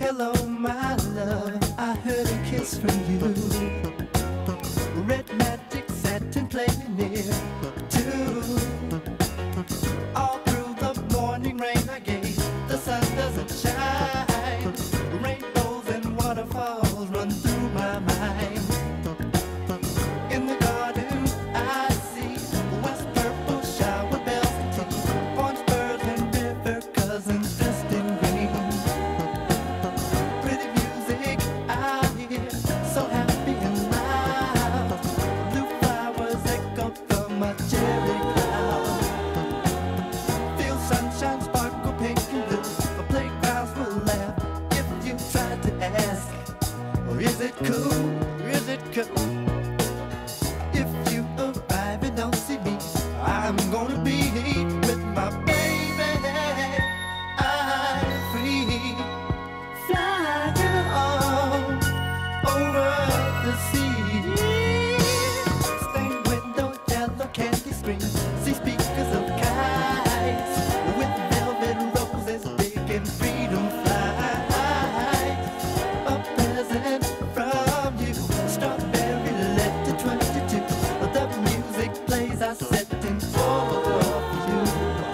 Hello, my love, I heard a kiss from you. Red magic satin playing near too. All through the morning rain I gave, the sun doesn't shine. Rainbows and waterfalls run through my mind. In the garden I see west purple shower bells and tea, orange birds and river cousins dressed in green. Pretty music I hear, so happy and loud. Blue flowers echo from a cherry cloud. Feel sunshine sparkle pink and blue. The playgrounds will laugh if you try to ask, or is it cool? Is it cool? If you arrive and don't see me, I'm gonna be with my baby. I'm free, flying all over the sea. Stained window, yellow candy screen, see speakers of kites with velvet roses, big and freedom flies. A present from you, strawberry letter 22. The music plays, I set in for you.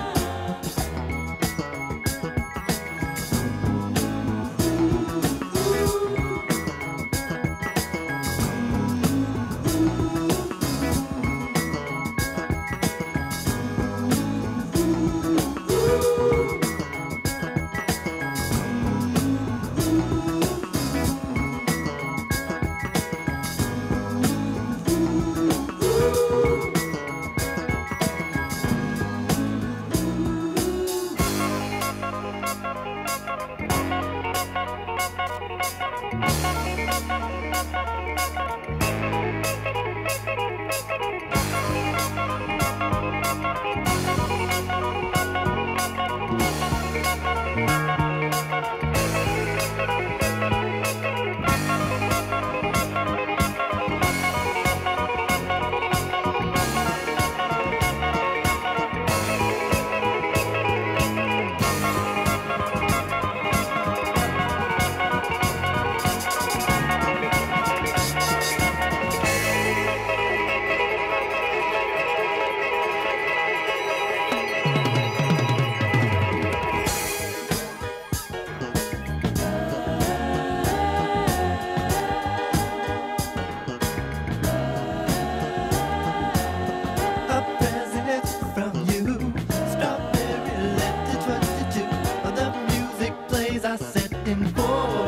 A present from you, strawberry letter 22. The music plays, I set in for